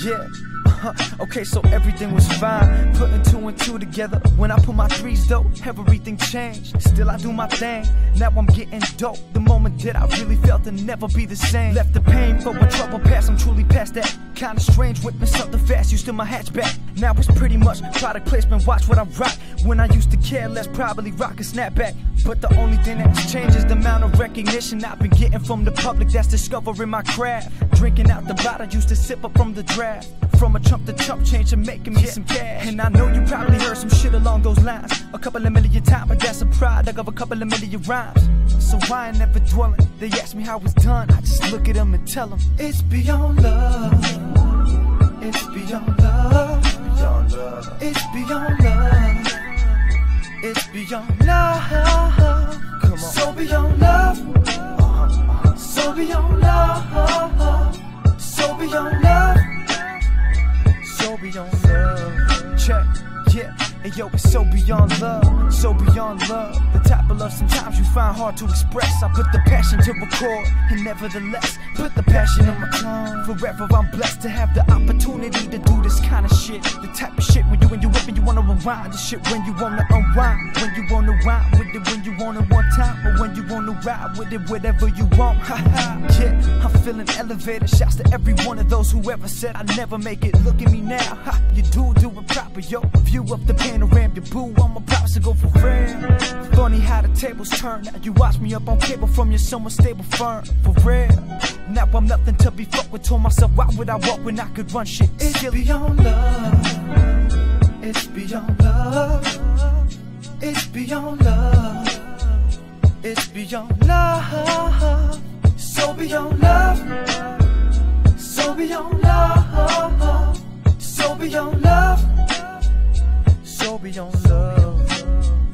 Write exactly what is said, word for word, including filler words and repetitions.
yeah. Uh, okay, so everything was fine. Putting two and two together. When I put my threes though, everything changed. Still I do my thing. Now I'm getting dope. The moment that I really felt to never be the same. Left the pain for a trouble past. I'm truly past that. Kinda strange, whipping something fast. Used to my hatchback. Now it's pretty much product placement. Watch what I rock. When I used to care less, probably rock a snapback. But the only thing that's changed is the amount of recognition I've been getting from the public that's discovering my craft. Drinking out the bottle, used to sip up from the draft. From a chump to chump change and making me yeah. some cash. And I know you probably heard some shit along those lines a couple of million times, but that's a product of a couple of million rhymes. So I ain't never dwelling. They ask me how it's done, I just look at them and tell them it's beyond love. It's beyond love. Beyond love. It's beyond love. It's beyond love. Come on. So beyond love. Uh-huh. So beyond love. So beyond love. So beyond love. Check, yeah. And yo, it's so beyond love, so beyond love. The type of love sometimes you find hard to express. I put the passion to record, and nevertheless, put the passion in my tongue. Forever I'm blessed to have the opportunity to do this kind of shit. The type of shit when you and you up and you wanna rewind. The shit when you wanna unwind. When you wanna rhyme with it, when you want it one time. Or when you wanna ride with it, whatever you want. Haha, yeah, I'm feeling elevated. Shouts to every one of those who ever said I'd never make it. Look at me now, ha, you do do it proper, yo. View up the panorama, your boo, I'm about to go for real. Funny how the tables turn. Now you watch me up on cable from your somewhat stable firm. For real. Now I'm nothing to be fucked with. Told myself, why would I walk when I could run shit? It's Still beyond love. It's beyond love. It's beyond love. It's beyond love. So beyond love. So beyond love. So beyond love. So beyond love.